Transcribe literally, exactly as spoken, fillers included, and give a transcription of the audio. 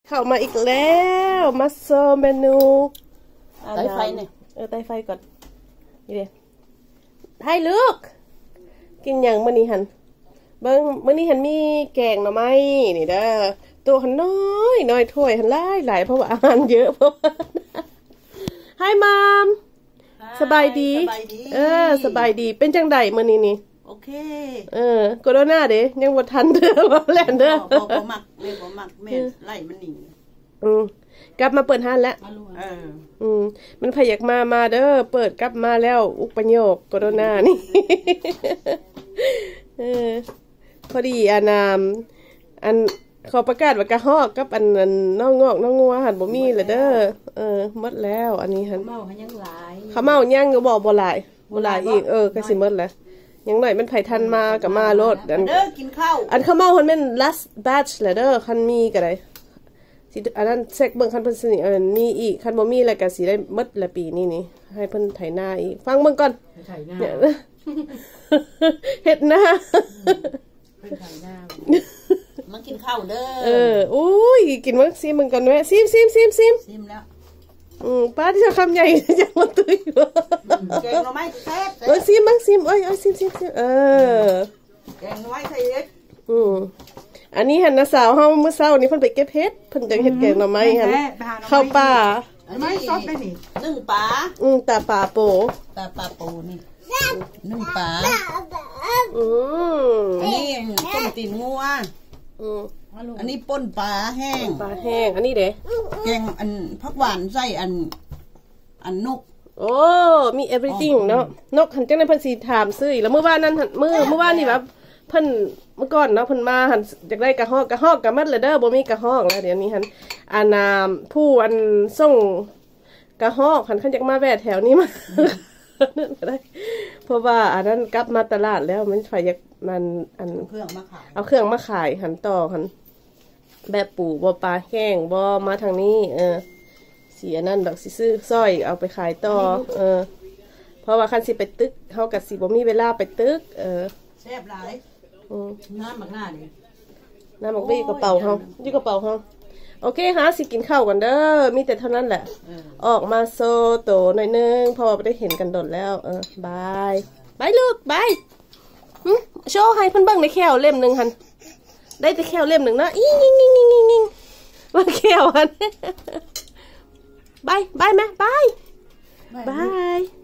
เข้ามาอีกแล้วมาโซเมนูไตไฟเนี่ยเออไตไฟก่อนนี่เด้ให้ลูกกินอย่างมื้อนี้หันเบิ่งมื้อนี้หันมีแกงหน่อไม้นี่เด้อตัวหันน้อยน้อยถ้วยหันหลายหลายเพราะว่าอาหารเยอะเพราะให้มามสบายดีเออสบายดีเป็นจังไดมื้อนี้นี่โอเคเออโคโรนาเด้ยังบ่ทันเด้อบ่แล่นเด้อบ่บ่มักแม่บ่มักแม่ไล่มันหนีอืมกลับมาเปิดห้านแล้วเอออืมมันพยักมามาเด้อเปิดกลับมาแล้วอุปโยคโคโรนานี่เออพอดีอานามอันเขาประกาศว่ากระหอกกับอันนั้นน้องงอกน้องงัวหันบ่มีเลยเด้อเออหมดแล้วอันนี้หันเมาหันยังหลายเขาเมายังก็บอกบ่หลายบ่หลายอีกเออก็สิหมดแล้วยังหน่อยมันไผทันมาก็มาโลดอันเด้อกินข้าวอันเขาเมาหันแม่น last batch แหละเด้อคันมีก็ได้สิอันนั้นเช็คเบิ่งคันเพิ่นสิเอิ้นมีอีกคันบ่มีแล้วก็สิได้หมดละปีนี้นี่ให้เพิ่นไถนาอีกฟังเบิ่งก่อนไถนาเฮ็ดนาเพิ่นไถนามันกินข้าวเด้อเอออุ้ยกินมั้งซิมึงกันแม่ซิมซิมซิมซิมซิมแล้วอืมป้าที่จะคำใหญ่จังมาตุ้ยแกงหน่อไม้แซ่บเออซิมมั้งซิมเอ้ยเอ้ยซิมซิมซิมเออแกงหน่อไม้ใส่เฮ็ดอืมอันนี้หันน้าสาวเฮาเมื่อเช้านี้เพิ่นไปเก็บเฮ็ดเพิ่นจังเฮ็ดแกงหน่อไม้หั่นข้าวป่าไม่ซอสได้นี่นึ่งปลาอืมตาปลาโปตาปลาโปนี่นึ่งปลาอืมอันนี้ต้มตีนงัวอืมอันนี้ป่นปลาแห้งปลาแห้งอันนี้เด้แกงอันผักหวานใส่อันอันนกโอ้มี everything เนาะนกหันจังได๋เพิ่นสิถามซื้อแล้วมื้อวานนั้นมื้อมื้อวานนี่แบบเพิ่นเมื่อก่อนเนาะเพิ่นมาหันอยากได้กระหอกกระหอกกะมัดเลยเด้อบ่มีกระหอกแล้วเดี๋ยวนี้หันอานามผู้อันส่งกระหอกหันคันอยากมาแวะแถวนี้มานั่นก็ได้เพราะว่าอันนั้นกลับมาตลาดแล้วมันฝ่ายอยากมันอันเครื่องมาขายเอาเครื่องมาขายหันต่อหันแบบปูบ่ปลาแห้งบ่มาทางนี้เออสีอันนั้นดอกสิซื้อสร้อยเอาไปขายต่อเออเพราะว่าคันสิไปตึกเฮาก็สิบ่มีเวลาไปตึกเออแซ่บหลายอืมน้ำหมักหน้าดิน้ำหมักบี้กระเป๋าเฮาอยู่กระเป๋าเฮาโอเคหาสิกินข้าวกันเด้อมีแต่เท่านั้นแหละออกมาโซโตหน่อยนึงพอไปได้เห็นกันโดดแล้วเออบายบายลูกบายโชว์ให้เพิ่นเบิ่งในแควเล่มนึงหั่นได้แต่แควเล่มนึงนะอิงๆๆๆๆว่าแควหั่นบายบายแม่บายบาย